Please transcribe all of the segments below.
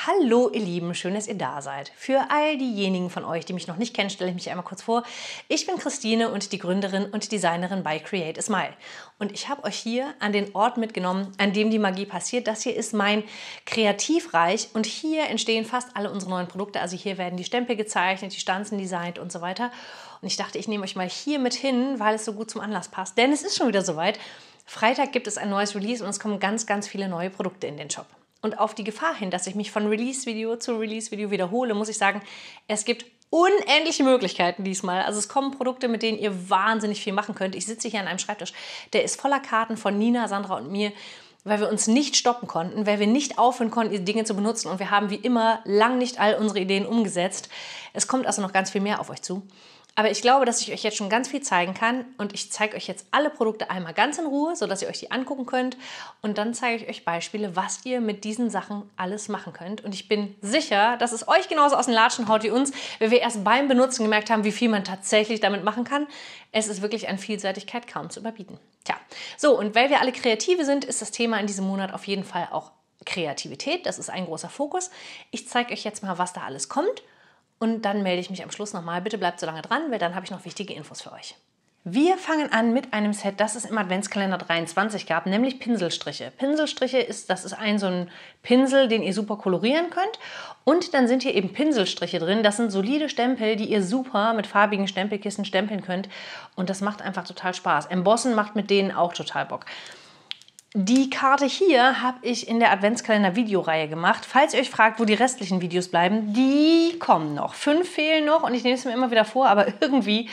Hallo ihr Lieben, schön, dass ihr da seid. Für all diejenigen von euch, die mich noch nicht kennen, stelle ich mich einmal kurz vor. Ich bin Christine und die Gründerin und Designerin bei Create a Smile. Und ich habe euch hier an den Ort mitgenommen, an dem die Magie passiert. Das hier ist mein Kreativreich und hier entstehen fast alle unsere neuen Produkte. Also hier werden die Stempel gezeichnet, die Stanzen designt und so weiter. Und ich dachte, ich nehme euch mal hier mit hin, weil es so gut zum Anlass passt. Denn es ist schon wieder soweit. Freitag gibt es ein neues Release und es kommen ganz, ganz viele neue Produkte in den Shop. Und auf die Gefahr hin, dass ich mich von Release-Video zu Release-Video wiederhole, muss ich sagen, es gibt unendliche Möglichkeiten diesmal. Also es kommen Produkte, mit denen ihr wahnsinnig viel machen könnt. Ich sitze hier an einem Schreibtisch, der ist voller Karten von Nina, Sandra und mir, weil wir uns nicht stoppen konnten, weil wir nicht aufhören konnten, diese Dinge zu benutzen. Und wir haben wie immer lang nicht all unsere Ideen umgesetzt. Es kommt also noch ganz viel mehr auf euch zu. Aber ich glaube, dass ich euch jetzt schon ganz viel zeigen kann und ich zeige euch jetzt alle Produkte einmal ganz in Ruhe, sodass ihr euch die angucken könnt und dann zeige ich euch Beispiele, was ihr mit diesen Sachen alles machen könnt. Und ich bin sicher, dass es euch genauso aus den Latschen haut wie uns, weil wir erst beim Benutzen gemerkt haben, wie viel man tatsächlich damit machen kann. Es ist wirklich an Vielseitigkeit kaum zu überbieten. Tja, so und weil wir alle Kreative sind, ist das Thema in diesem Monat auf jeden Fall auch Kreativität. Das ist ein großer Fokus. Ich zeige euch jetzt mal, was da alles kommt. Und dann melde ich mich am Schluss nochmal. Bitte bleibt so lange dran, weil dann habe ich noch wichtige Infos für euch. Wir fangen an mit einem Set, das es im Adventskalender 23 gab, nämlich Pinselstriche. Pinselstriche das ist so ein Pinsel, den ihr super kolorieren könnt. Und dann sind hier eben Pinselstriche drin. Das sind solide Stempel, die ihr super mit farbigen Stempelkissen stempeln könnt. Und das macht einfach total Spaß. Embossen macht mit denen auch total Bock. Die Karte hier habe ich in der Adventskalender-Videoreihe gemacht. Falls ihr euch fragt, wo die restlichen Videos bleiben, die kommen noch. 5 fehlen noch und ich nehme es mir immer wieder vor, aber irgendwie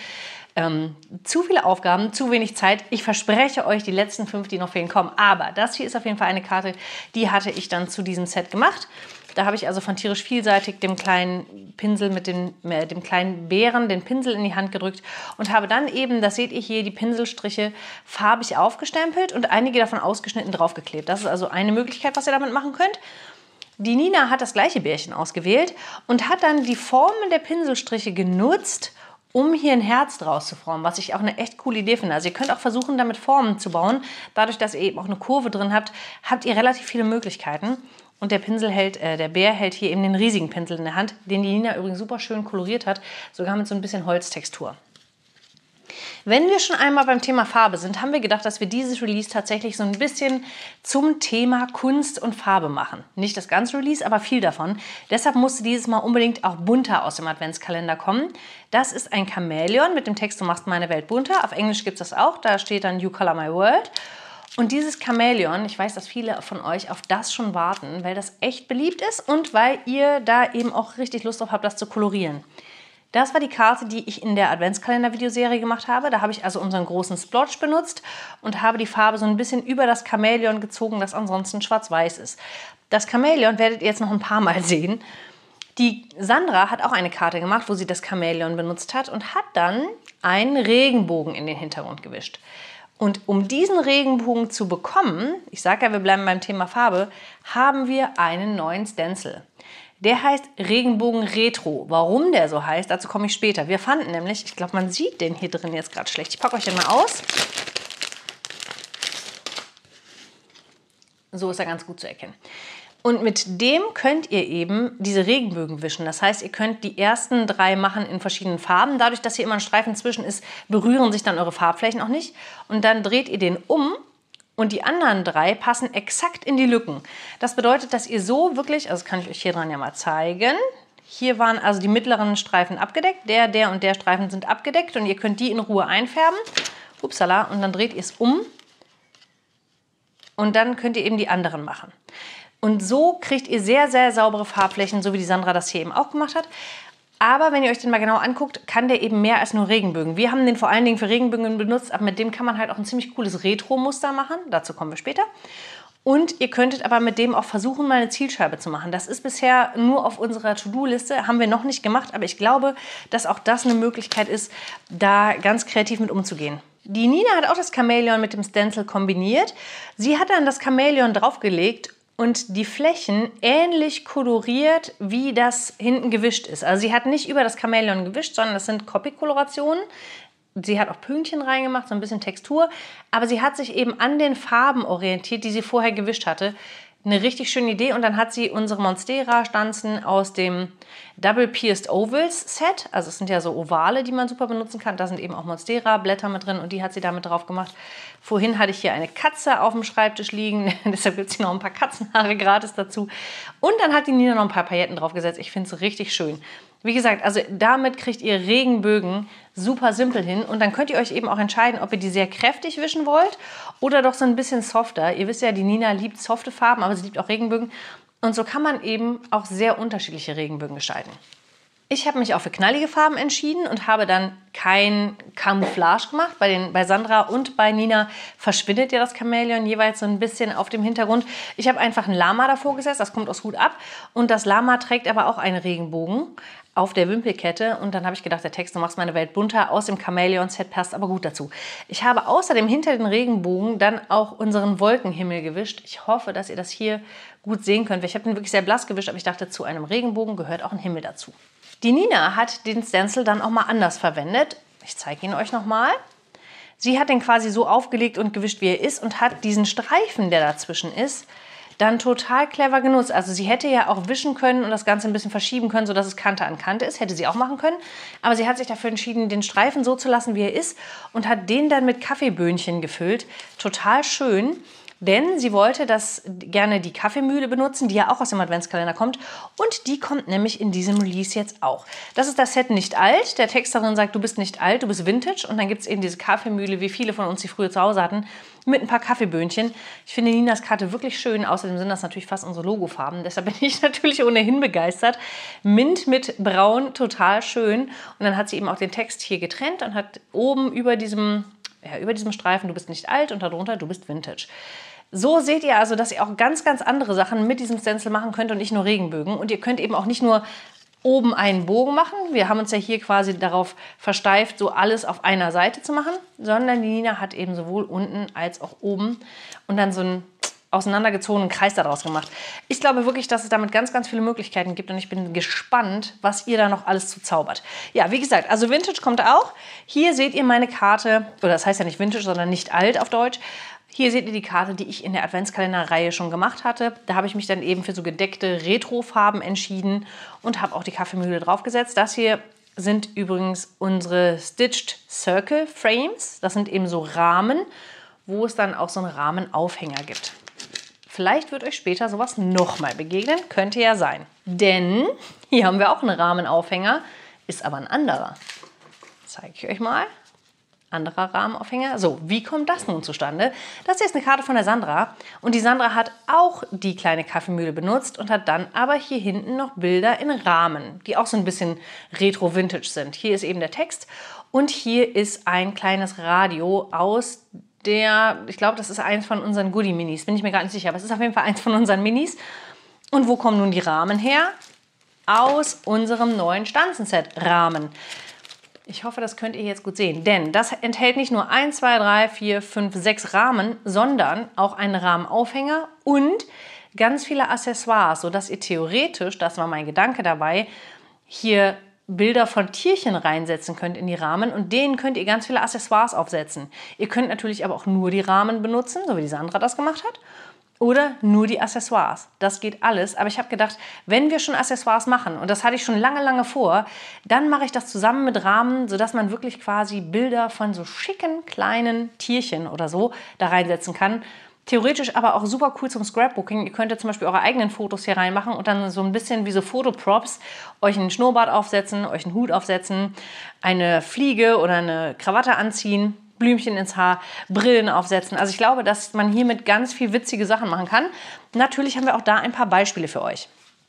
zu viele Aufgaben, zu wenig Zeit. Ich verspreche euch, die letzten 5, die noch fehlen, kommen. Aber das hier ist auf jeden Fall eine Karte, die hatte ich dann zu diesem Set gemacht. Da habe ich also von Tierisch Vielseitig dem kleinen Pinsel mit dem kleinen Bären den Pinsel in die Hand gedrückt und habe dann eben, das seht ihr hier, die Pinselstriche farbig aufgestempelt und einige davon ausgeschnitten draufgeklebt. Das ist also eine Möglichkeit, was ihr damit machen könnt. Die Nina hat das gleiche Bärchen ausgewählt und hat dann die Formen der Pinselstriche genutzt, um hier ein Herz draus zu formen, was ich auch eine echt coole Idee finde. Also ihr könnt auch versuchen, damit Formen zu bauen. Dadurch, dass ihr eben auch eine Kurve drin habt, habt ihr relativ viele Möglichkeiten. Und der Bär hält hier eben den riesigen Pinsel in der Hand, den die Nina übrigens super schön koloriert hat, sogar mit so ein bisschen Holztextur. Wenn wir schon einmal beim Thema Farbe sind, haben wir gedacht, dass wir dieses Release tatsächlich so ein bisschen zum Thema Kunst und Farbe machen. Nicht das ganze Release, aber viel davon. Deshalb musste dieses Mal unbedingt auch bunter aus dem Adventskalender kommen. Das ist ein Chamäleon mit dem Text "Du machst meine Welt bunter". Auf Englisch gibt es das auch, da steht dann "You color my world". Und dieses Chamäleon, ich weiß, dass viele von euch auf das schon warten, weil das echt beliebt ist und weil ihr da eben auch richtig Lust drauf habt, das zu kolorieren. Das war die Karte, die ich in der Adventskalender-Videoserie gemacht habe. Da habe ich also unseren großen Splotch benutzt und habe die Farbe so ein bisschen über das Chamäleon gezogen, das ansonsten schwarz-weiß ist. Das Chamäleon werdet ihr jetzt noch ein paar Mal sehen. Die Sandra hat auch eine Karte gemacht, wo sie das Chamäleon benutzt hat und hat dann einen Regenbogen in den Hintergrund gewischt. Und um diesen Regenbogen zu bekommen, ich sage ja, wir bleiben beim Thema Farbe, haben wir einen neuen Stencil. Der heißt Regenbogen Retro. Warum der so heißt, dazu komme ich später. Wir fanden nämlich, ich glaube, man sieht den hier drin jetzt gerade schlecht. Ich packe euch den mal aus. So ist er ganz gut zu erkennen. Und mit dem könnt ihr eben diese Regenbögen wischen. Das heißt, ihr könnt die ersten 3 machen in verschiedenen Farben. Dadurch, dass hier immer ein Streifen zwischen ist, berühren sich dann eure Farbflächen auch nicht. Und dann dreht ihr den um und die anderen 3 passen exakt in die Lücken. Das bedeutet, dass ihr so wirklich, also das kann ich euch hier dran ja mal zeigen. Hier waren also die mittleren Streifen abgedeckt. Der und der Streifen sind abgedeckt und ihr könnt die in Ruhe einfärben. Upsala, und dann dreht ihr es um. Und dann könnt ihr eben die anderen machen. Und so kriegt ihr sehr, sehr saubere Farbflächen, so wie die Sandra das hier eben auch gemacht hat. Aber wenn ihr euch den mal genau anguckt, kann der eben mehr als nur Regenbögen. Wir haben den vor allen Dingen für Regenbögen benutzt, aber mit dem kann man halt auch ein ziemlich cooles Retro-Muster machen. Dazu kommen wir später. Und ihr könntet aber mit dem auch versuchen, mal eine Zielscheibe zu machen. Das ist bisher nur auf unserer To-Do-Liste, haben wir noch nicht gemacht, aber ich glaube, dass auch das eine Möglichkeit ist, da ganz kreativ mit umzugehen. Die Nina hat auch das Chamäleon mit dem Stencil kombiniert. Sie hat dann das Chamäleon draufgelegt und die Flächen ähnlich koloriert, wie das hinten gewischt ist. Also sie hat nicht über das Chamäleon gewischt, sondern das sind Copic-Kolorationen. Sie hat auch Pünktchen reingemacht, so ein bisschen Textur. Aber sie hat sich eben an den Farben orientiert, die sie vorher gewischt hatte. eine richtig schöne Idee. Und dann hat sie unsere Monstera-Stanzen aus dem Double Pierced Ovals Set. Also es sind ja so Ovale, die man super benutzen kann. Da sind eben auch Monstera-Blätter mit drin und die hat sie damit drauf gemacht. Vorhin hatte ich hier eine Katze auf dem Schreibtisch liegen. Deshalb gibt es hier noch ein paar Katzenhaare gratis dazu. Und dann hat die Nina noch ein paar Pailletten draufgesetzt. Ich finde es richtig schön. Wie gesagt, also damit kriegt ihr Regenbögen super simpel hin und dann könnt ihr euch eben auch entscheiden, ob ihr die sehr kräftig wischen wollt oder doch so ein bisschen softer. Ihr wisst ja, die Nina liebt softe Farben, aber sie liebt auch Regenbögen und so kann man eben auch sehr unterschiedliche Regenbögen gestalten. Ich habe mich auch für knallige Farben entschieden und habe dann kein Camouflage gemacht. Bei Sandra und bei Nina verschwindet ja das Chamäleon jeweils so ein bisschen auf dem Hintergrund. Ich habe einfach ein Lama davor gesetzt, das kommt aus Hut ab. Und das Lama trägt aber auch einen Regenbogen auf der Wimpelkette. Und dann habe ich gedacht, der Text, du machst meine Welt bunter, aus dem Chamäleon-Set passt aber gut dazu. Ich habe außerdem hinter den Regenbogen dann auch unseren Wolkenhimmel gewischt. Ich hoffe, dass ihr das hier gut sehen könnt. Ich habe den wirklich sehr blass gewischt, aber ich dachte, zu einem Regenbogen gehört auch ein Himmel dazu. Die Nina hat den Stencil dann auch mal anders verwendet. Ich zeige ihn euch nochmal. Sie hat den quasi so aufgelegt und gewischt, wie er ist und hat diesen Streifen, der dazwischen ist, dann total clever genutzt. Also sie hätte ja auch wischen können und das Ganze ein bisschen verschieben können, sodass es Kante an Kante ist. Hätte sie auch machen können. Aber sie hat sich dafür entschieden, den Streifen so zu lassen, wie er ist und hat den dann mit Kaffeeböhnchen gefüllt. Total schön. Denn sie wollte gerne die Kaffeemühle benutzen, die ja auch aus dem Adventskalender kommt. Und die kommt nämlich in diesem Release jetzt auch. Das ist das Set Nicht alt. Der Text darin sagt, du bist nicht alt, du bist Vintage. Und dann gibt es eben diese Kaffeemühle, wie viele von uns die früher zu Hause hatten, mit ein paar Kaffeeböhnchen. Ich finde Ninas Karte wirklich schön. Außerdem sind das natürlich fast unsere Logofarben. Deshalb bin ich natürlich ohnehin begeistert. Mint mit Braun, total schön. Und dann hat sie eben auch den Text hier getrennt und hat oben über diesem Streifen, du bist nicht alt und darunter, du bist Vintage. So seht ihr also, dass ihr auch ganz, ganz andere Sachen mit diesem Stencil machen könnt und nicht nur Regenbögen. Und ihr könnt eben auch nicht nur oben einen Bogen machen. Wir haben uns ja hier quasi darauf versteift, so alles auf einer Seite zu machen, sondern die Nina hat eben sowohl unten als auch oben und dann so einen auseinandergezogenen Kreis daraus gemacht. Ich glaube wirklich, dass es damit ganz, ganz viele Möglichkeiten gibt und ich bin gespannt, was ihr da noch alles zu zaubert. Ja, wie gesagt, also Vintage kommt auch. Hier seht ihr meine Karte, oder das heißt ja nicht Vintage, sondern nicht alt auf Deutsch. Hier seht ihr die Karte, die ich in der Adventskalender-Reihe schon gemacht hatte. Da habe ich mich dann eben für so gedeckte Retrofarben entschieden und habe auch die Kaffeemühle draufgesetzt. Das hier sind übrigens unsere Stitched Circle Frames. Das sind eben so Rahmen, wo es dann auch so einen Rahmenaufhänger gibt. Vielleicht wird euch später sowas nochmal begegnen, könnte ja sein. Denn hier haben wir auch einen Rahmenaufhänger, ist aber ein anderer. Zeige ich euch mal. Anderer Rahmenaufhänger. So, wie kommt das nun zustande? Das hier ist eine Karte von der Sandra und die Sandra hat auch die kleine Kaffeemühle benutzt und hat dann aber hier hinten noch Bilder in Rahmen, die auch so ein bisschen retro-vintage sind. Hier ist eben der Text und hier ist ein kleines Radio aus ich glaube, das ist eins von unseren Goodie-Minis, bin ich mir gar nicht sicher, aber es ist auf jeden Fall eins von unseren Minis. Und wo kommen nun die Rahmen her? Aus unserem neuen Stanzenset Rahmen. Ich hoffe, das könnt ihr jetzt gut sehen, denn das enthält nicht nur 1, 2, 3, 4, 5, 6 Rahmen, sondern auch einen Rahmenaufhänger und ganz viele Accessoires, sodass ihr theoretisch, das war mein Gedanke dabei, hier Bilder von Tierchen reinsetzen könnt in die Rahmen und denen könnt ihr ganz viele Accessoires aufsetzen. Ihr könnt natürlich aber auch nur die Rahmen benutzen, so wie die Sandra das gemacht hat. Oder nur die Accessoires. Das geht alles. Aber ich habe gedacht, wenn wir schon Accessoires machen, und das hatte ich schon lange, lange vor, dann mache ich das zusammen mit Rahmen, sodass man wirklich quasi Bilder von so schicken kleinen Tierchen oder so da reinsetzen kann. Theoretisch aber auch super cool zum Scrapbooking. Ihr könnt ja zum Beispiel eure eigenen Fotos hier reinmachen und dann so ein bisschen wie so Fotoprops euch einen Schnurrbart aufsetzen, euch einen Hut aufsetzen, eine Fliege oder eine Krawatte anziehen, Blümchen ins Haar, Brillen aufsetzen. Also ich glaube, dass man hiermit ganz viel witzige Sachen machen kann. Natürlich haben wir auch da ein paar Beispiele für euch.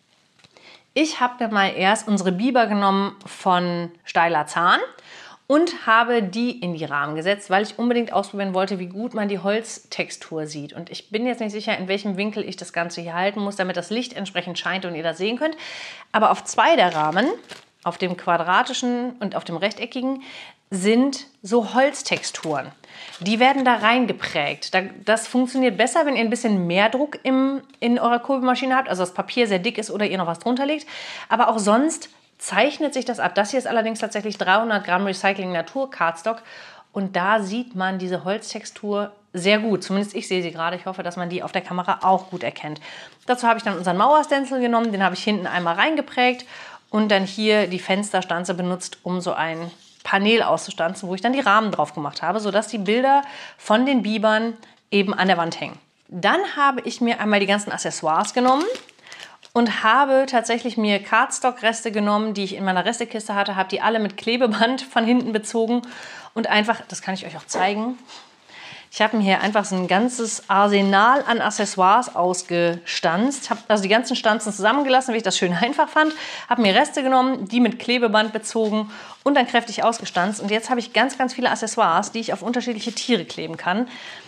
Ich habe dann mal erst unsere Biber genommen von Steiler Zahn und habe die in die Rahmen gesetzt, weil ich unbedingt ausprobieren wollte, wie gut man die Holztextur sieht. Und ich bin jetzt nicht sicher, in welchem Winkel ich das Ganze hier halten muss, damit das Licht entsprechend scheint und ihr das sehen könnt. Aber auf 2 der Rahmen, auf dem quadratischen und auf dem rechteckigen, sind so Holztexturen. Die werden da reingeprägt. Das funktioniert besser, wenn ihr ein bisschen mehr Druck in eurer Kurbelmaschine habt, also das Papier sehr dick ist oder ihr noch was drunter legt. Aber auch sonst zeichnet sich das ab. Das hier ist allerdings tatsächlich 300 Gramm Recycling Natur Cardstock und da sieht man diese Holztextur sehr gut. Zumindest ich sehe sie gerade. Ich hoffe, dass man die auf der Kamera auch gut erkennt. Dazu habe ich dann unseren Mauerstencil genommen. Den habe ich hinten einmal reingeprägt und dann hier die Fensterstanze benutzt, um so ein Panel auszustanzen, wo ich dann die Rahmen drauf gemacht habe, sodass die Bilder von den Bibern eben an der Wand hängen. Dann habe ich mir einmal die ganzen Accessoires genommen und habe tatsächlich mir Cardstock-Reste genommen, die ich in meiner Restekiste hatte, habe die alle mit Klebeband von hinten bezogen und einfach, das kann ich euch auch zeigen, ich habe mir hier einfach so ein ganzes Arsenal an Accessoires ausgestanzt, habe also die ganzen Stanzen zusammengelassen, weil ich das schön einfach fand, habe mir Reste genommen, die mit Klebeband bezogen und dann kräftig ausgestanzt. Und jetzt habe ich ganz, ganz viele Accessoires, die ich auf unterschiedliche Tiere kleben kann.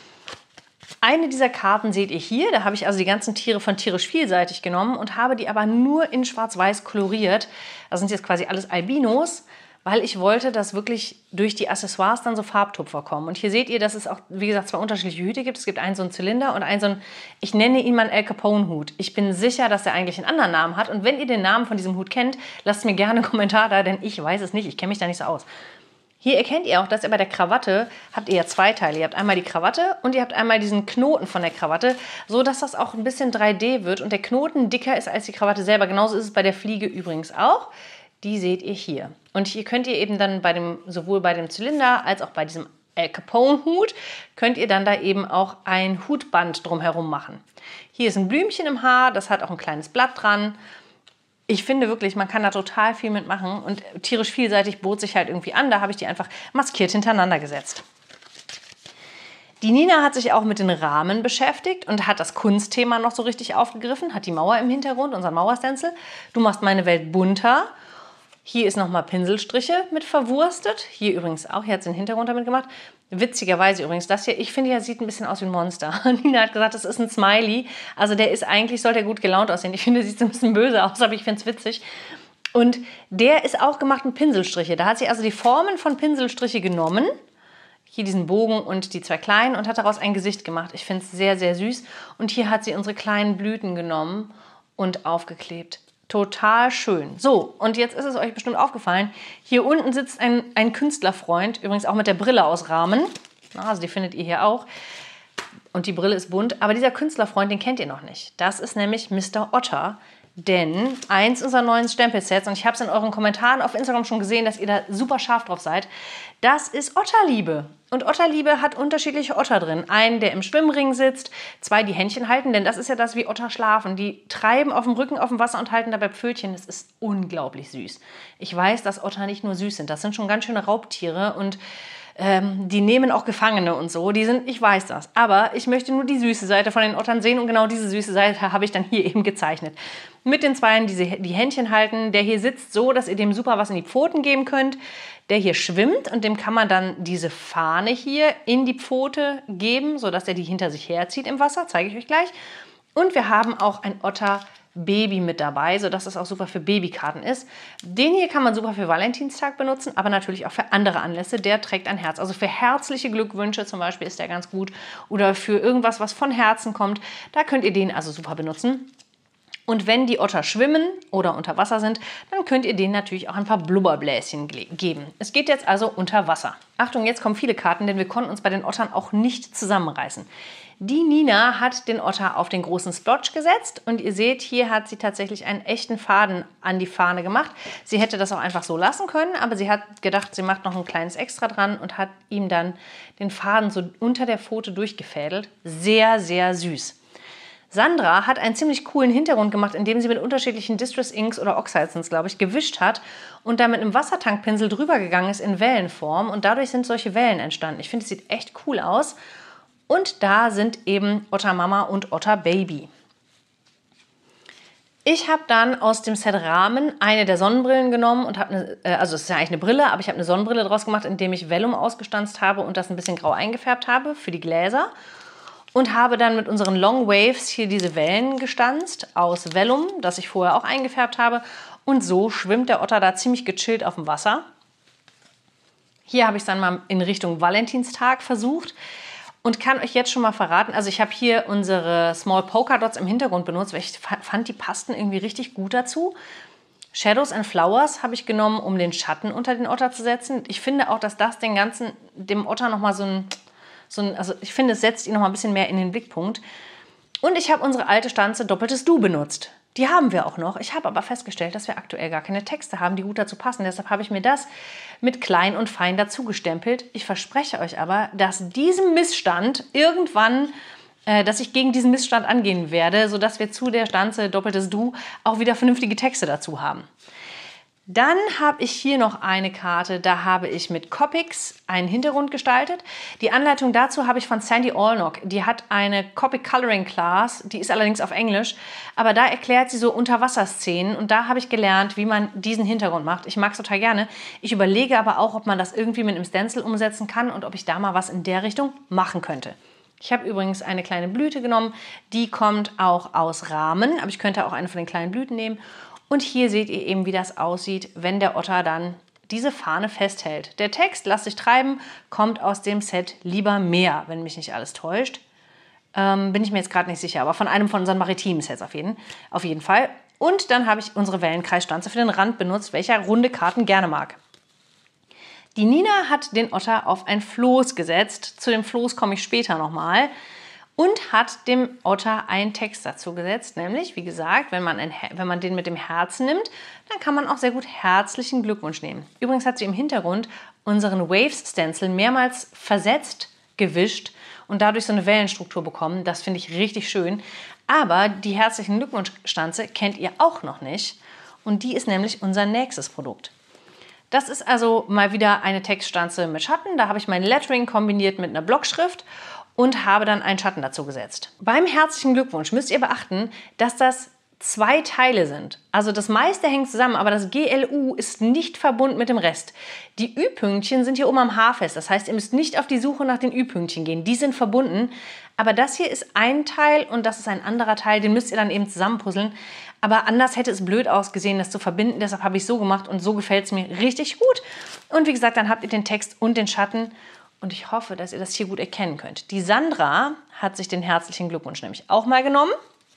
Eine dieser Karten seht ihr hier, da habe ich also die ganzen Tiere von Tierisch Vielseitig genommen und habe die aber nur in Schwarz-Weiß koloriert. Das sind jetzt quasi alles Albinos, weil ich wollte, dass wirklich durch die Accessoires dann so Farbtupfer kommen. Und hier seht ihr, dass es auch, wie gesagt, zwei unterschiedliche Hüte gibt. Es gibt einen so einen Zylinder und einen so einen, ich nenne ihn mal Al Capone Hut. Ich bin sicher, dass er eigentlich einen anderen Namen hat. Und wenn ihr den Namen von diesem Hut kennt, lasst mir gerne einen Kommentar da, denn ich weiß es nicht. Ich kenne mich da nicht so aus. Hier erkennt ihr auch, dass ihr bei der Krawatte habt ihr ja zwei Teile. Ihr habt einmal die Krawatte und ihr habt einmal diesen Knoten von der Krawatte, so dass das auch ein bisschen 3D wird und der Knoten dicker ist als die Krawatte selber. Genauso ist es bei der Fliege übrigens auch. Die seht ihr hier. Und hier könnt ihr eben dann sowohl bei dem Zylinder als auch bei diesem Al Capone Hut, könnt ihr dann da eben auch ein Hutband drumherum machen. Hier ist ein Blümchen im Haar, das hat auch ein kleines Blatt dran. Ich finde wirklich, man kann da total viel mitmachen und Tierisch Vielseitig bot sich halt irgendwie an. Da habe ich die einfach maskiert hintereinander gesetzt. Die Nina hat sich auch mit den Rahmen beschäftigt und hat das Kunstthema noch so richtig aufgegriffen, hat die Mauer im Hintergrund, unseren Mauerstencil. Du machst meine Welt bunter. Hier ist nochmal Pinselstriche mit verwurstet. Hier übrigens auch, hier hat sie den Hintergrund damit gemacht. Witzigerweise übrigens, das hier, ich finde, er sieht ein bisschen aus wie ein Monster. Nina hat gesagt, das ist ein Smiley. Also der ist eigentlich, sollte er gut gelaunt aussehen. Ich finde, er sieht so ein bisschen böse aus, aber ich finde es witzig. Und der ist auch gemacht mit Pinselstriche. Da hat sie also die Formen von Pinselstriche genommen. Hier diesen Bogen und die zwei kleinen und hat daraus ein Gesicht gemacht. Ich finde es sehr, sehr süß. Und hier hat sie unsere kleinen Blüten genommen und aufgeklebt. Total schön. So, und jetzt ist es euch bestimmt aufgefallen, hier unten sitzt ein Künstlerfreund, übrigens auch mit der Brille aus Rahmen. Also die findet ihr hier auch. Und die Brille ist bunt. Aber dieser Künstlerfreund, den kennt ihr noch nicht. Das ist nämlich Mr. Otter. Denn eins unserer neuen Stempelsets, und ich habe es in euren Kommentaren auf Instagram schon gesehen, dass ihr da super scharf drauf seid, das ist Otterliebe. Und Otterliebe hat unterschiedliche Otter drin. Einen, der im Schwimmring sitzt, zwei, die Händchen halten, denn das ist ja das, wie Otter schlafen. Die treiben auf dem Rücken auf dem Wasser und halten dabei Pfötchen. Das ist unglaublich süß. Ich weiß, dass Otter nicht nur süß sind, das sind schon ganz schöne Raubtiere und die nehmen auch Gefangene und so. Ich weiß das. Aber ich möchte nur die süße Seite von den Ottern sehen und genau diese süße Seite habe ich dann hier eben gezeichnet. Mit den Zweien, die Händchen halten. Der hier sitzt so, dass ihr dem super was in die Pfoten geben könnt. Der hier schwimmt und dem kann man dann diese Fahne hier in die Pfote geben, sodass er die hinter sich herzieht im Wasser. Zeige ich euch gleich. Und wir haben auch ein Otter-Baby mit dabei, sodass das auch super für Babykarten ist. Den hier kann man super für Valentinstag benutzen, aber natürlich auch für andere Anlässe. Der trägt ein Herz. Also für herzliche Glückwünsche zum Beispiel ist der ganz gut. Oder für irgendwas, was von Herzen kommt. Da könnt ihr den also super benutzen. Und wenn die Otter schwimmen oder unter Wasser sind, dann könnt ihr denen natürlich auch ein paar Blubberbläschen geben. Es geht jetzt also unter Wasser. Achtung, jetzt kommen viele Karten, denn wir konnten uns bei den Ottern auch nicht zusammenreißen. Die Nina hat den Otter auf den großen Splotch gesetzt und ihr seht, hier hat sie tatsächlich einen echten Faden an die Fahne gemacht. Sie hätte das auch einfach so lassen können, aber sie hat gedacht, sie macht noch ein kleines Extra dran und hat ihm dann den Faden so unter der Pfote durchgefädelt. Sehr, sehr süß. Sandra hat einen ziemlich coolen Hintergrund gemacht, indem sie mit unterschiedlichen Distress Inks oder Oxides, glaube ich, gewischt hat und dann mit einem Wassertankpinsel drüber gegangen ist in Wellenform und dadurch sind solche Wellen entstanden. Ich finde, es sieht echt cool aus. Und da sind eben Otter Mama und Otter Baby. Ich habe dann aus dem Set Rahmen eine der Sonnenbrillen genommen und habe also es ist ja eigentlich eine Brille, aber ich habe eine Sonnenbrille draus gemacht, indem ich Vellum ausgestanzt habe und das ein bisschen grau eingefärbt habe für die Gläser. Und habe dann mit unseren Long Waves hier diese Wellen gestanzt aus Vellum, das ich vorher auch eingefärbt habe. Und so schwimmt der Otter da ziemlich gechillt auf dem Wasser. Hier habe ich es dann mal in Richtung Valentinstag versucht und kann euch jetzt schon mal verraten, also ich habe hier unsere Small Polka Dots im Hintergrund benutzt, weil ich fand, die passten irgendwie richtig gut dazu. Shadows and Flowers habe ich genommen, um den Schatten unter den Otter zu setzen. Ich finde auch, dass das dem Otter nochmal so Also ich finde, es setzt ihn noch mal ein bisschen mehr in den Blickpunkt. Und ich habe unsere alte Stanze doppeltes Du benutzt. Die haben wir auch noch. Ich habe aber festgestellt, dass wir aktuell gar keine Texte haben, die gut dazu passen. Deshalb habe ich mir das mit klein und fein dazu gestempelt. Ich verspreche euch aber, dass diesem Missstand irgendwann, dass ich gegen diesen Missstand angehen werde, sodass wir zu der Stanze doppeltes Du auch wieder vernünftige Texte dazu haben. Dann habe ich hier noch eine Karte, da habe ich mit Copics einen Hintergrund gestaltet. Die Anleitung dazu habe ich von Sandy Allnock. Die hat eine Copic Coloring Class, die ist allerdings auf Englisch, aber da erklärt sie so Unterwasserszenen und da habe ich gelernt, wie man diesen Hintergrund macht. Ich mag es total gerne. Ich überlege aber auch, ob man das irgendwie mit einem Stencil umsetzen kann und ob ich da mal was in der Richtung machen könnte. Ich habe übrigens eine kleine Blüte genommen, die kommt auch aus Rahmen, aber ich könnte auch eine von den kleinen Blüten nehmen. Und hier seht ihr eben, wie das aussieht, wenn der Otter dann diese Fahne festhält. Der Text, lasst dich treiben, kommt aus dem Set Lieber mehr, wenn mich nicht alles täuscht. Bin ich mir jetzt gerade nicht sicher, aber von einem von unseren maritimen Sets auf jeden Fall. Und dann habe ich unsere Wellenkreisstanze für den Rand benutzt, welcher runde Karten gerne mag. Die Nina hat den Otter auf ein Floß gesetzt. Zu dem Floß komme ich später nochmal. Und hat dem Otter einen Text dazu gesetzt, nämlich, wie gesagt, wenn man den mit dem Herzen nimmt, dann kann man auch sehr gut herzlichen Glückwunsch nehmen. Übrigens hat sie im Hintergrund unseren Waves-Stencil mehrmals versetzt, gewischt und dadurch so eine Wellenstruktur bekommen. Das finde ich richtig schön. Aber die herzlichen Glückwunsch-Stanze kennt ihr auch noch nicht und die ist nämlich unser nächstes Produkt. Das ist also mal wieder eine Textstanze mit Schatten. Da habe ich mein Lettering kombiniert mit einer Blockschrift und habe dann einen Schatten dazu gesetzt. Beim herzlichen Glückwunsch müsst ihr beachten, dass das 2 Teile sind. Also das meiste hängt zusammen, aber das GLU ist nicht verbunden mit dem Rest. Die Ü-Pünktchen sind hier oben am Haar fest. Das heißt, ihr müsst nicht auf die Suche nach den Ü-Pünktchen gehen. Die sind verbunden. Aber das hier ist ein Teil und das ist ein anderer Teil. Den müsst ihr dann eben zusammenpuzzeln. Aber anders hätte es blöd ausgesehen, das zu verbinden. Deshalb habe ich es so gemacht und so gefällt es mir richtig gut. Und wie gesagt, dann habt ihr den Text und den Schatten. Und ich hoffe, dass ihr das hier gut erkennen könnt. Die Sandra hat sich den herzlichen Glückwunsch nämlich auch mal genommen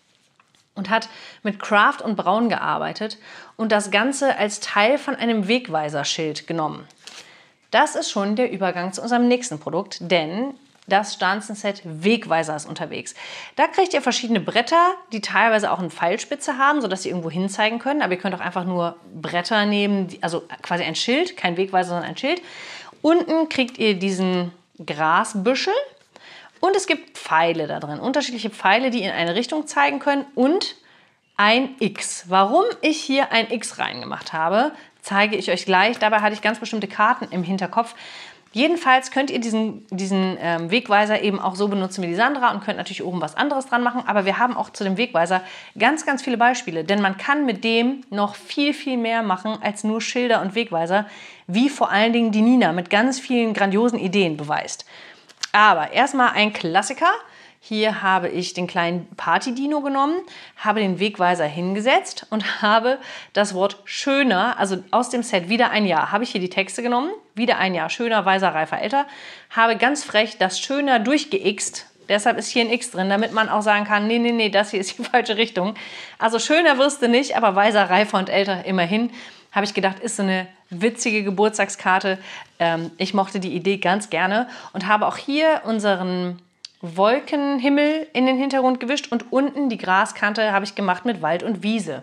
und hat mit Craft und Braun gearbeitet und das Ganze als Teil von einem Wegweiserschild genommen. Das ist schon der Übergang zu unserem nächsten Produkt, denn das Stanzenset Wegweiser ist unterwegs. Da kriegt ihr verschiedene Bretter, die teilweise auch eine Pfeilspitze haben, sodass sie irgendwo hinzeigen können. Aber ihr könnt auch einfach nur Bretter nehmen, also quasi ein Schild, kein Wegweiser, sondern ein Schild. Unten kriegt ihr diesen Grasbüschel und es gibt Pfeile da drin. Unterschiedliche Pfeile, die in eine Richtung zeigen können und ein X. Warum ich hier ein X reingemacht habe, zeige ich euch gleich. Dabei hatte ich ganz bestimmte Karten im Hinterkopf. Jedenfalls könnt ihr diesen Wegweiser eben auch so benutzen wie die Sandra und könnt natürlich oben was anderes dran machen. Aber wir haben auch zu dem Wegweiser ganz, ganz viele Beispiele. Denn man kann mit dem noch viel, viel mehr machen als nur Schilder und Wegweiser, wie vor allen Dingen die Nina mit ganz vielen grandiosen Ideen beweist. Aber erstmal ein Klassiker. Hier habe ich den kleinen Party-Dino genommen, habe den Wegweiser hingesetzt und habe das Wort schöner, also aus dem Set wieder ein Jahr, habe ich hier die Texte genommen, wieder ein Jahr, schöner, weiser, reifer, älter, habe ganz frech das schöner durchgeixt, deshalb ist hier ein X drin, damit man auch sagen kann, nee, das hier ist die falsche Richtung. Also schöner wirst du nicht, aber weiser, reifer und älter immerhin. Habe ich gedacht, ist so eine witzige Geburtstagskarte. Ich mochte die Idee ganz gerne und habe auch hier unseren Wolkenhimmel in den Hintergrund gewischt und unten die Graskante habe ich gemacht mit Wald und Wiese.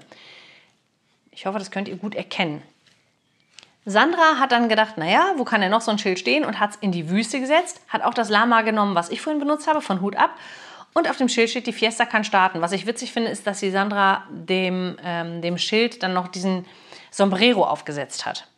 Ich hoffe, das könnt ihr gut erkennen. Sandra hat dann gedacht, naja, wo kann denn noch so ein Schild stehen und hat es in die Wüste gesetzt, hat auch das Lama genommen, was ich vorhin benutzt habe, von Hut ab. Und auf dem Schild steht, die Fiesta kann starten. Was ich witzig finde, ist, dass die Sandra dem Schild dann noch diesen Sombrero aufgesetzt hat.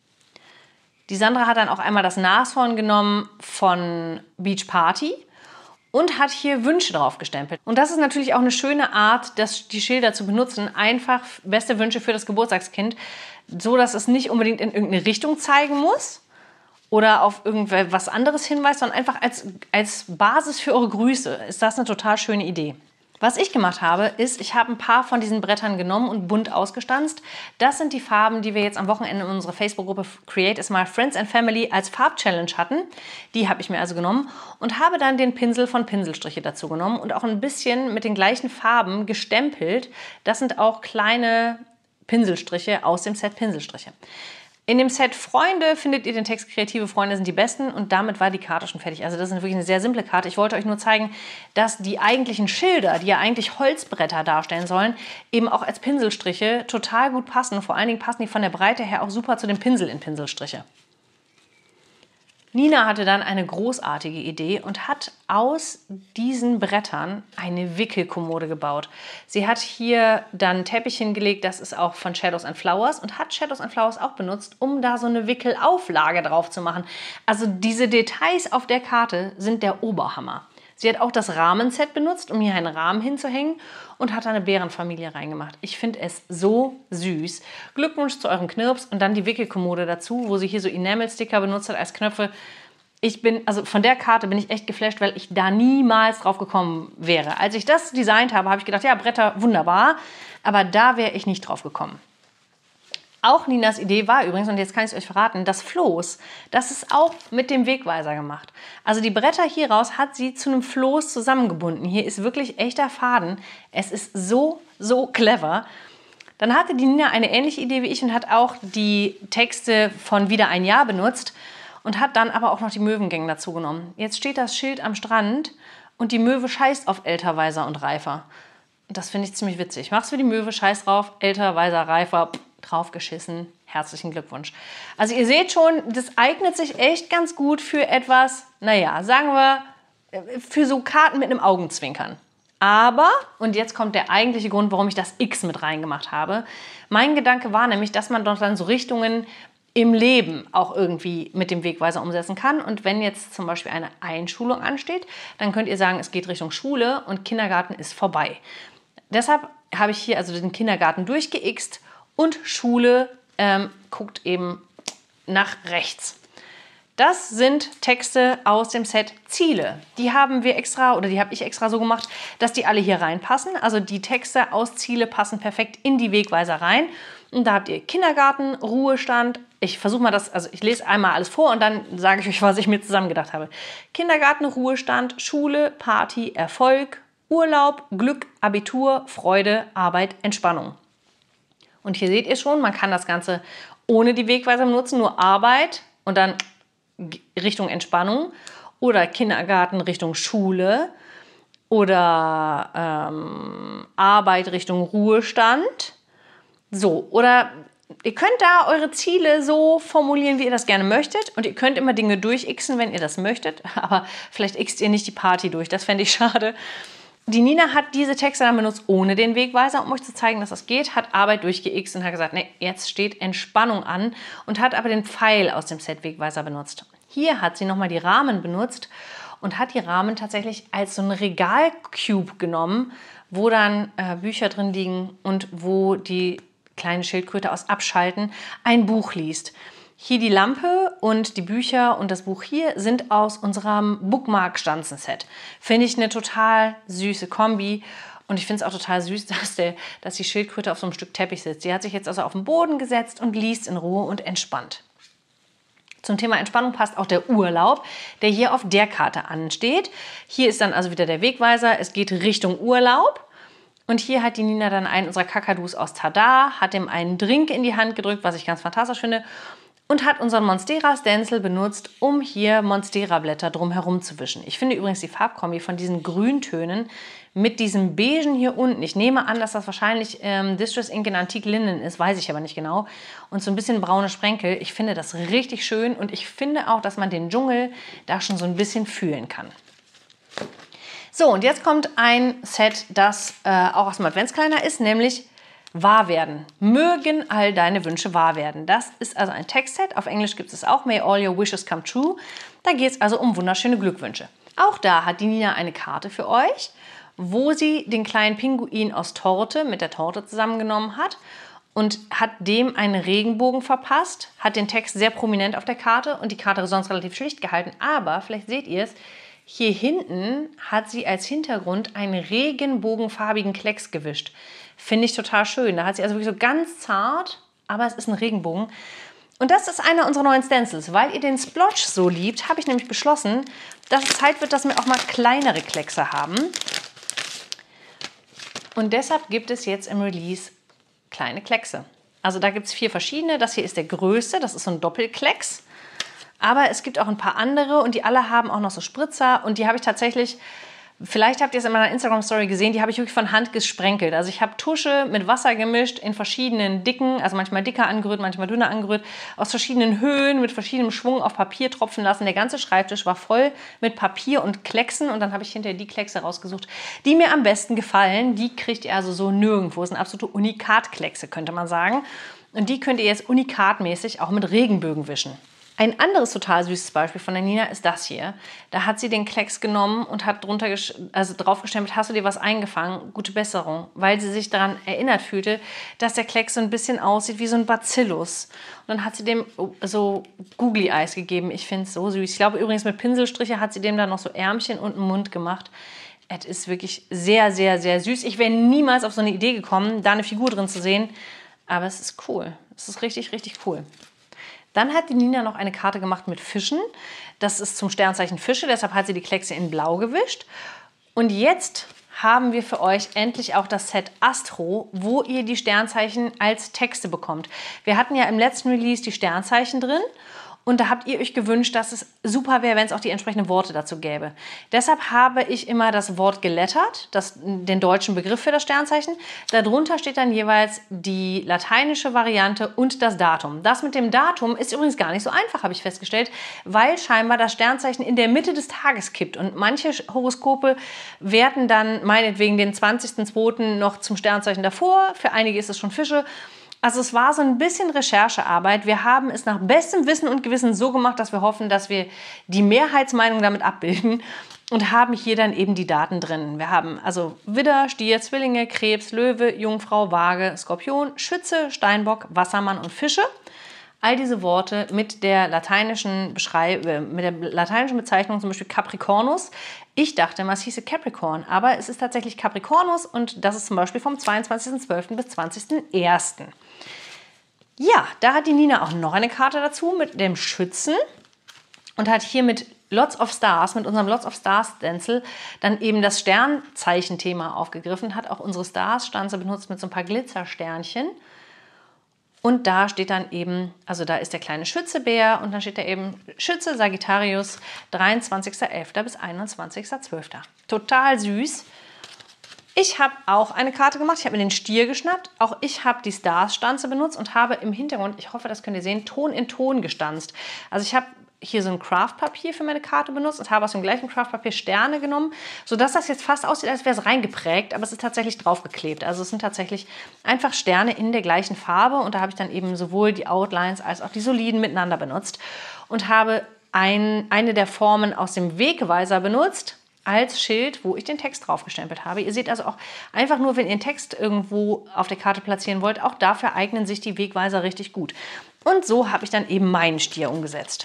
Die Sandra hat dann auch einmal das Nashorn genommen von Beach Party und hat hier Wünsche drauf gestempelt. Und das ist natürlich auch eine schöne Art, die Schilder zu benutzen. Einfach beste Wünsche für das Geburtstagskind, so dass es nicht unbedingt in irgendeine Richtung zeigen muss oder auf irgendwas anderes hinweist, sondern einfach als Basis für eure Grüße. Ist das eine total schöne Idee. Was ich gemacht habe, ist, ich habe ein paar von diesen Brettern genommen und bunt ausgestanzt. Das sind die Farben, die wir jetzt am Wochenende in unserer Facebook-Gruppe Create a Smile Friends and Family als Farbchallenge hatten. Die habe ich mir also genommen und habe dann den Pinsel von Pinselstriche dazu genommen und auch ein bisschen mit den gleichen Farben gestempelt. Das sind auch kleine Pinselstriche aus dem Set Pinselstriche. In dem Set Freunde findet ihr den Text Kreative Freunde sind die Besten und damit war die Karte schon fertig. Also das ist wirklich eine sehr simple Karte. Ich wollte euch nur zeigen, dass die eigentlichen Schilder, die ja eigentlich Holzbretter darstellen sollen, eben auch als Pinselstriche total gut passen. Vor allen Dingen passen die von der Breite her auch super zu dem Pinsel in Pinselstriche. Nina hatte dann eine großartige Idee und hat aus diesen Brettern eine Wickelkommode gebaut. Sie hat hier dann einen Teppich hingelegt, das ist auch von Shadows and Flowers und hat Shadows and Flowers auch benutzt, um da so eine Wickelauflage drauf zu machen. Also diese Details auf der Karte sind der Oberhammer. Sie hat auch das Rahmenset benutzt, um hier einen Rahmen hinzuhängen und hat da eine Bärenfamilie reingemacht. Ich finde es so süß. Glückwunsch zu eurem Knirps und dann die Wickelkommode dazu, wo sie hier so Enamel-Sticker benutzt hat als Knöpfe. Also von der Karte bin ich echt geflasht, weil ich da niemals drauf gekommen wäre. Als ich das designt habe, habe ich gedacht, ja, Bretter, wunderbar, aber da wäre ich nicht drauf gekommen. Auch Ninas Idee war übrigens, und jetzt kann ich es euch verraten, das Floß, das ist auch mit dem Wegweiser gemacht. Also die Bretter hier raus hat sie zu einem Floß zusammengebunden. Hier ist wirklich echter Faden. Es ist so, so clever. Dann hatte die Nina eine ähnliche Idee wie ich und hat auch die Texte von Wieder ein Jahr benutzt und hat dann aber auch noch die Möwengänge dazu genommen. Jetzt steht das Schild am Strand und die Möwe scheißt auf älter, weiser und reifer. Das finde ich ziemlich witzig. Mach's für die Möwe, scheiß drauf, älter, weiser, reifer, draufgeschissen. Herzlichen Glückwunsch. Also ihr seht schon, das eignet sich echt ganz gut für etwas, naja, sagen wir, für so Karten mit einem Augenzwinkern. Aber, und jetzt kommt der eigentliche Grund, warum ich das X mit reingemacht habe. Mein Gedanke war nämlich, dass man doch dann so Richtungen im Leben auch irgendwie mit dem Wegweiser umsetzen kann. Und wenn jetzt zum Beispiel eine Einschulung ansteht, dann könnt ihr sagen, es geht Richtung Schule und Kindergarten ist vorbei. Deshalb habe ich hier also den Kindergarten durchgeixt und Schule guckt eben nach rechts. Das sind Texte aus dem Set Ziele. Die haben wir extra, oder die habe ich extra so gemacht, dass die alle hier reinpassen. Also die Texte aus Ziele passen perfekt in die Wegweiser rein. Und da habt ihr Kindergarten, Ruhestand. Ich versuche mal also ich lese einmal alles vor und dann sage ich euch, was ich mir zusammengedacht habe. Kindergarten, Ruhestand, Schule, Party, Erfolg, Urlaub, Glück, Abitur, Freude, Arbeit, Entspannung. Und hier seht ihr schon, man kann das Ganze ohne die Wegweiser benutzen, nur Arbeit und dann Richtung Entspannung oder Kindergarten Richtung Schule oder Arbeit Richtung Ruhestand. So, oder ihr könnt da eure Ziele so formulieren, wie ihr das gerne möchtet und ihr könnt immer Dinge durchixen, wenn ihr das möchtet, aber vielleicht ixt ihr nicht die Party durch, das fände ich schade. Die Nina hat diese Texte dann benutzt ohne den Wegweiser, um euch zu zeigen, dass das geht, hat Arbeit durchgeixt und hat gesagt, nee, jetzt steht Entspannung an und hat aber den Pfeil aus dem Set Wegweiser benutzt. Hier hat sie nochmal die Rahmen benutzt und hat die Rahmen tatsächlich als so ein Regalcube genommen, wo dann Bücher drin liegen und wo die kleine Schildkröte aus Abschalten ein Buch liest. Hier die Lampe und die Bücher und das Buch hier sind aus unserem Bookmark-Stanzen-Set. Finde ich eine total süße Kombi und ich finde es auch total süß, dass die Schildkröte auf so einem Stück Teppich sitzt. Sie hat sich jetzt also auf den Boden gesetzt und liest in Ruhe und entspannt. Zum Thema Entspannung passt auch der Urlaub, der hier auf der Karte ansteht. Hier ist dann also wieder der Wegweiser, es geht Richtung Urlaub. Und hier hat die Nina dann einen unserer Kakadus aus Tada, hat ihm einen Drink in die Hand gedrückt, was ich ganz fantastisch finde, und hat unseren Monstera-Stencil benutzt, um hier Monstera-Blätter drumherum zu wischen. Ich finde übrigens die Farbkombi von diesen Grüntönen mit diesem Beigen hier unten. Ich nehme an, dass das wahrscheinlich Distress Ink in Antique Linnen ist, weiß ich aber nicht genau. Und so ein bisschen braune Sprenkel. Ich finde das richtig schön und ich finde auch, dass man den Dschungel da schon so ein bisschen fühlen kann. So, und jetzt kommt ein Set, das auch aus dem Adventskalender ist, nämlich Wahr werden. Mögen all deine Wünsche wahr werden. Das ist also ein Textset. Auf Englisch gibt es auch May all your wishes come true. Da geht es also um wunderschöne Glückwünsche. Auch da hat die Nina eine Karte für euch, wo sie den kleinen Pinguin aus Torte mit der Torte zusammengenommen hat und hat dem einen Regenbogen verpasst, hat den Text sehr prominent auf der Karte und die Karte sonst relativ schlicht gehalten. Aber, vielleicht seht ihr es, hier hinten hat sie als Hintergrund einen regenbogenfarbigen Klecks gewischt. Finde ich total schön. Da hat sie also wirklich so ganz zart, aber es ist ein Regenbogen. Und das ist einer unserer neuen Stencils. Weil ihr den Splotch so liebt, habe ich nämlich beschlossen, dass es Zeit wird, dass wir auch mal kleinere Kleckse haben. Und deshalb gibt es jetzt im Release kleine Kleckse. Also da gibt es 4 verschiedene. Das hier ist der größte, das ist so ein Doppelklecks. Aber es gibt auch ein paar andere und die alle haben auch noch so Spritzer und die habe ich tatsächlich, vielleicht habt ihr es in meiner Instagram-Story gesehen, die habe ich wirklich von Hand gesprenkelt. Also ich habe Tusche mit Wasser gemischt in verschiedenen Dicken, also manchmal dicker angerührt, manchmal dünner angerührt, aus verschiedenen Höhen, mit verschiedenem Schwung auf Papier tropfen lassen. Der ganze Schreibtisch war voll mit Papier und Klecksen und dann habe ich hinterher die Kleckse rausgesucht, die mir am besten gefallen. Die kriegt ihr also so nirgendwo. Das sind absolute Unikatkleckse, könnte man sagen. Und die könnt ihr jetzt unikatmäßig auch mit Regenbögen wischen. Ein anderes total süßes Beispiel von der Nina ist das hier. Da hat sie den Klecks genommen und hat drunter drauf gestempelt, hast du dir was eingefangen? Gute Besserung. Weil sie sich daran erinnert fühlte, dass der Klecks so ein bisschen aussieht wie so ein Bacillus. Und dann hat sie dem so Googly Eyes gegeben. Ich finde es so süß. Ich glaube übrigens mit Pinselstriche hat sie dem dann noch so Ärmchen und einen Mund gemacht. Es ist wirklich sehr, sehr, sehr süß. Ich wäre niemals auf so eine Idee gekommen, da eine Figur drin zu sehen. Aber es ist cool. Es ist richtig, richtig cool. Dann hat die Nina noch eine Karte gemacht mit Fischen. Das ist zum Sternzeichen Fische, deshalb hat sie die Kleckse in Blau gewischt. Und jetzt haben wir für euch endlich auch das Set Astro, wo ihr die Sternzeichen als Texte bekommt. Wir hatten ja im letzten Release die Sternzeichen drin. Und da habt ihr euch gewünscht, dass es super wäre, wenn es auch die entsprechenden Worte dazu gäbe. Deshalb habe ich immer das Wort gelettert, den deutschen Begriff für das Sternzeichen. Darunter steht dann jeweils die lateinische Variante und das Datum. Das mit dem Datum ist übrigens gar nicht so einfach, habe ich festgestellt, weil scheinbar das Sternzeichen in der Mitte des Tages kippt. Und manche Horoskope werten dann meinetwegen den 20.02. noch zum Sternzeichen davor. Für einige ist es schon Fische. Also es war so ein bisschen Recherchearbeit. Wir haben es nach bestem Wissen und Gewissen so gemacht, dass wir hoffen, dass wir die Mehrheitsmeinung damit abbilden und haben hier dann eben die Daten drin. Wir haben also Widder, Stier, Zwillinge, Krebs, Löwe, Jungfrau, Waage, Skorpion, Schütze, Steinbock, Wassermann und Fische. All diese Worte mit der lateinischen Bezeichnung, zum Beispiel Capricornus. Ich dachte immer, es hieße Capricorn, aber es ist tatsächlich Capricornus und das ist zum Beispiel vom 22.12. bis 20.01. Ja, da hat die Nina auch noch eine Karte dazu mit dem Schützen und hat hier mit Lots of Stars, mit unserem Lots of Stars Stencil, dann eben das Sternzeichen-Thema aufgegriffen, hat auch unsere Stars-Stanze benutzt mit so ein paar Glitzersternchen. Und da steht dann eben, also da ist der kleine Schützebär und dann steht da eben Schütze Sagittarius 23.11. bis 21.12. Total süß. Ich habe auch eine Karte gemacht, ich habe mir den Stier geschnappt. Auch ich habe die Stars-Stanze benutzt und habe im Hintergrund, ich hoffe, das könnt ihr sehen, Ton in Ton gestanzt. Also ich habe hier so ein Craftpapier für meine Karte benutzt und habe aus dem gleichen Craftpapier Sterne genommen, sodass das jetzt fast aussieht, als wäre es reingeprägt, aber es ist tatsächlich draufgeklebt. Also es sind tatsächlich einfach Sterne in der gleichen Farbe und da habe ich dann eben sowohl die Outlines als auch die Soliden miteinander benutzt und habe eine der Formen aus dem Wegweiser benutzt als Schild, wo ich den Text draufgestempelt habe. Ihr seht also auch einfach nur, wenn ihr einen Text irgendwo auf der Karte platzieren wollt, auch dafür eignen sich die Wegweiser richtig gut. Und so habe ich dann eben meinen Stier umgesetzt.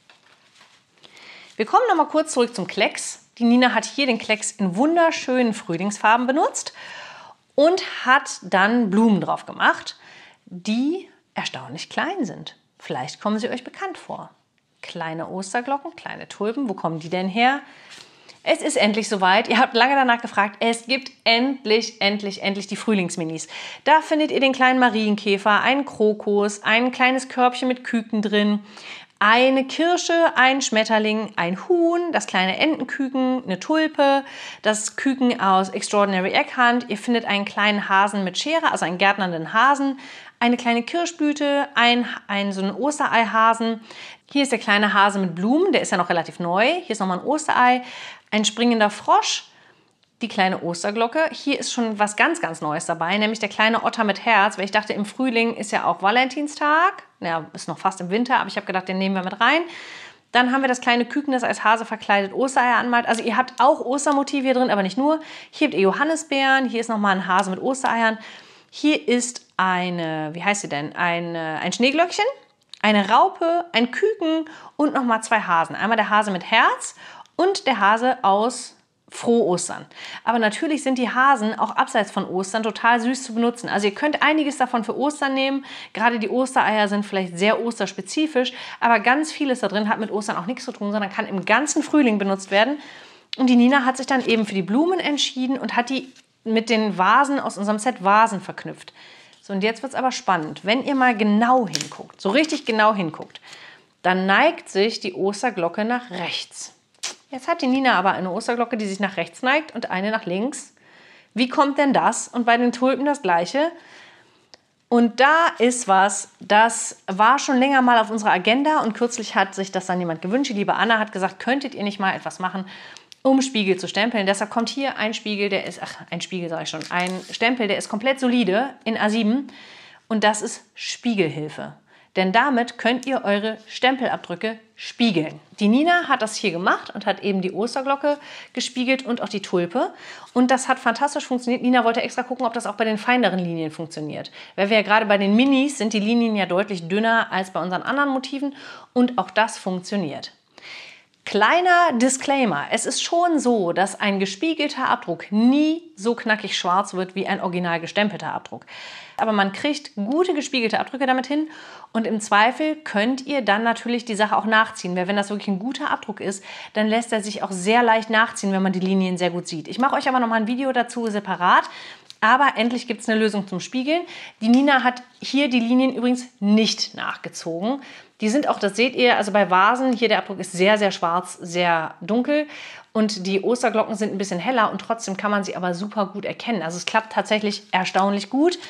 Wir kommen noch mal kurz zurück zum Klecks. Die Nina hat hier den Klecks in wunderschönen Frühlingsfarben benutzt und hat dann Blumen drauf gemacht, die erstaunlich klein sind. Vielleicht kommen sie euch bekannt vor. Kleine Osterglocken, kleine Tulpen, wo kommen die denn her? Es ist endlich soweit. Ihr habt lange danach gefragt. Es gibt endlich die Frühlingsminis. Da findet ihr den kleinen Marienkäfer, einen Krokus, ein kleines Körbchen mit Küken drin, eine Kirsche, ein Schmetterling, ein Huhn, das kleine Entenküken, eine Tulpe, das Küken aus Extraordinary Egg Hunt. Ihr findet einen kleinen Hasen mit Schere, also einen gärtnernden Hasen, eine kleine Kirschblüte, so einen Ostereihasen. Hier ist der kleine Hase mit Blumen, der ist ja noch relativ neu. Hier ist nochmal ein Osterei, ein springender Frosch, die kleine Osterglocke. Hier ist schon was ganz, ganz Neues dabei, nämlich der kleine Otter mit Herz, weil ich dachte, im Frühling ist ja auch Valentinstag. Ja, ist noch fast im Winter, aber ich habe gedacht, den nehmen wir mit rein. Dann haben wir das kleine Küken, das als Hase verkleidet Ostereier anmalt. Also ihr habt auch Ostermotive hier drin, aber nicht nur. Hier habt ihr Johannisbeeren, hier ist nochmal ein Hase mit Ostereiern. Hier ist eine, wie heißt sie denn, ein Schneeglöckchen, eine Raupe, ein Küken und nochmal 2 Hasen. Einmal der Hase mit Herz und der Hase aus Frohe Ostern. Aber natürlich sind die Hasen auch abseits von Ostern total süß zu benutzen. Also ihr könnt einiges davon für Ostern nehmen. Gerade die Ostereier sind vielleicht sehr osterspezifisch, aber ganz vieles da drin hat mit Ostern auch nichts zu tun, sondern kann im ganzen Frühling benutzt werden. Und die Nina hat sich dann eben für die Blumen entschieden und hat die mit den Vasen aus unserem Set Vasen verknüpft. So, und jetzt wird es aber spannend. Wenn ihr mal genau hinguckt, so richtig genau hinguckt, dann neigt sich die Osterglocke nach rechts. Jetzt hat die Nina aber eine Osterglocke, die sich nach rechts neigt und eine nach links. Wie kommt denn das? Und bei den Tulpen das Gleiche. Und da ist was, das war schon länger mal auf unserer Agenda und kürzlich hat sich das dann jemand gewünscht. Die liebe Anna hat gesagt, könntet ihr nicht mal etwas machen, um Spiegel zu stempeln. Deshalb kommt hier ein Spiegel, der ist, ein Spiegel sage ich schon, ein Stempel, der ist komplett solide in A7 und das ist Spiegelhilfe. Denn damit könnt ihr eure Stempelabdrücke spiegeln. Die Nina hat das hier gemacht und hat eben die Osterglocke gespiegelt und auch die Tulpe. Und das hat fantastisch funktioniert. Nina wollte extra gucken, ob das auch bei den feineren Linien funktioniert. Weil wir ja gerade bei den Minis sind die Linien ja deutlich dünner als bei unseren anderen Motiven. Und auch das funktioniert. Kleiner Disclaimer, es ist schon so, dass ein gespiegelter Abdruck nie so knackig schwarz wird wie ein original gestempelter Abdruck. Aber man kriegt gute gespiegelte Abdrücke damit hin und im Zweifel könnt ihr dann natürlich die Sache auch nachziehen. Weil wenn das wirklich ein guter Abdruck ist, dann lässt er sich auch sehr leicht nachziehen, wenn man die Linien sehr gut sieht. Ich mache euch aber noch mal ein Video dazu separat. Aber endlich gibt es eine Lösung zum Spiegeln. Die Nina hat hier die Linien übrigens nicht nachgezogen. Die sind auch, das seht ihr, also bei Vasen, hier der Abdruck ist sehr, sehr schwarz, sehr dunkel. Und die Osterglocken sind ein bisschen heller und trotzdem kann man sie aber super gut erkennen. Also es klappt tatsächlich erstaunlich gut.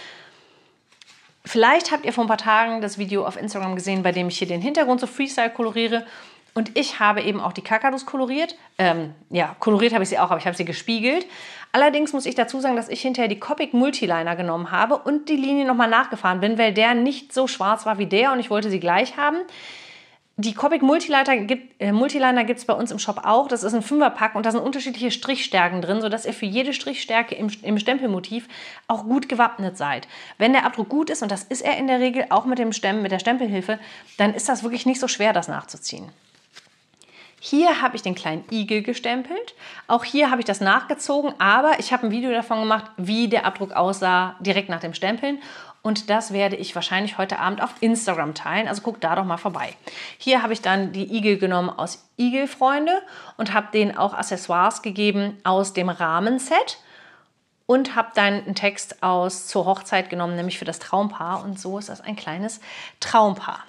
Vielleicht habt ihr vor ein paar Tagen das Video auf Instagram gesehen, bei dem ich hier den Hintergrund so Freestyle koloriere. Und ich habe eben auch die Kakadus koloriert. Ja, koloriert habe ich sie auch, aber ich habe sie gespiegelt. Allerdings muss ich dazu sagen, dass ich hinterher die Copic Multiliner genommen habe und die Linie nochmal nachgefahren bin, weil der nicht so schwarz war wie der und ich wollte sie gleich haben. Die Copic Multiliner gibt es bei uns im Shop auch. Das ist ein 5er-Pack und da sind unterschiedliche Strichstärken drin, sodass ihr für jede Strichstärke im Stempelmotiv auch gut gewappnet seid. Wenn der Abdruck gut ist, und das ist er in der Regel auch mit der Stempelhilfe, dann ist das wirklich nicht so schwer, das nachzuziehen. Hier habe ich den kleinen Igel gestempelt. Auch hier habe ich das nachgezogen, aber ich habe ein Video davon gemacht, wie der Abdruck aussah direkt nach dem Stempeln. Und das werde ich wahrscheinlich heute Abend auf Instagram teilen. Also guckt da doch mal vorbei. Hier habe ich dann die Igel genommen aus Igelfreunde und habe denen auch Accessoires gegeben aus dem Rahmenset. Und habe dann einen Text aus zur Hochzeit genommen, nämlich für das Traumpaar. Und so ist das ein kleines Traumpaar.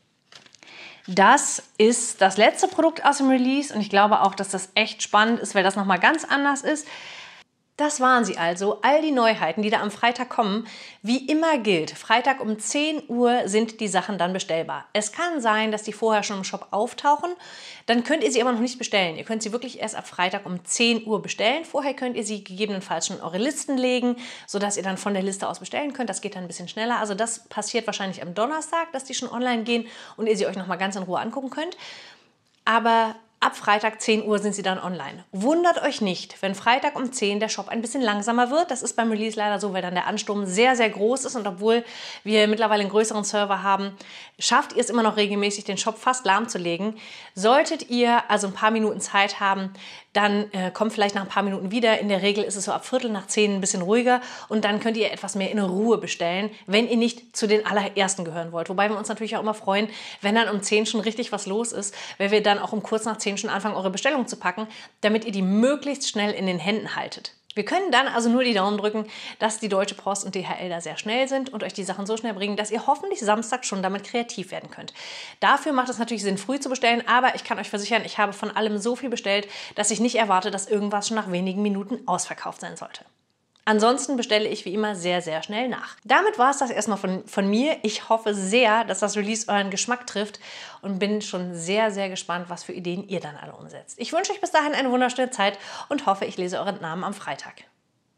Das ist das letzte Produkt aus dem Release und ich glaube auch, dass das echt spannend ist, weil das nochmal ganz anders ist. Das waren sie also, all die Neuheiten, die da am Freitag kommen. Wie immer gilt, Freitag um 10 Uhr sind die Sachen dann bestellbar. Es kann sein, dass die vorher schon im Shop auftauchen, dann könnt ihr sie aber noch nicht bestellen. Ihr könnt sie wirklich erst ab Freitag um 10 Uhr bestellen. Vorher könnt ihr sie gegebenenfalls schon in eure Listen legen, sodass ihr dann von der Liste aus bestellen könnt. Das geht dann ein bisschen schneller. Also das passiert wahrscheinlich am Donnerstag, dass die schon online gehen und ihr sie euch nochmal ganz in Ruhe angucken könnt. Aber ab Freitag 10 Uhr sind sie dann online. Wundert euch nicht, wenn Freitag um 10 der Shop ein bisschen langsamer wird. Das ist beim Release leider so, weil dann der Ansturm sehr, sehr groß ist. Und obwohl wir mittlerweile einen größeren Server haben, schafft ihr es immer noch regelmäßig, den Shop fast lahmzulegen. Solltet ihr also ein paar Minuten Zeit haben, dann kommt vielleicht nach ein paar Minuten wieder. In der Regel ist es so ab 9:15 ein bisschen ruhiger und dann könnt ihr etwas mehr in Ruhe bestellen, wenn ihr nicht zu den allerersten gehören wollt. Wobei wir uns natürlich auch immer freuen, wenn dann um 10 schon richtig was los ist, weil wir dann auch um kurz nach 10 schon anfangen, eure Bestellung zu packen, damit ihr die möglichst schnell in den Händen haltet. Wir können dann also nur die Daumen drücken, dass die Deutsche Post und DHL da sehr schnell sind und euch die Sachen so schnell bringen, dass ihr hoffentlich Samstag schon damit kreativ werden könnt. Dafür macht es natürlich Sinn, früh zu bestellen, aber ich kann euch versichern, ich habe von allem so viel bestellt, dass ich nicht erwarte, dass irgendwas schon nach wenigen Minuten ausverkauft sein sollte. Ansonsten bestelle ich wie immer sehr, sehr schnell nach. Damit war es das erstmal von mir. Ich hoffe sehr, dass das Release euren Geschmack trifft und bin schon sehr, sehr gespannt, was für Ideen ihr dann alle umsetzt. Ich wünsche euch bis dahin eine wunderschöne Zeit und hoffe, ich lese euren Namen am Freitag.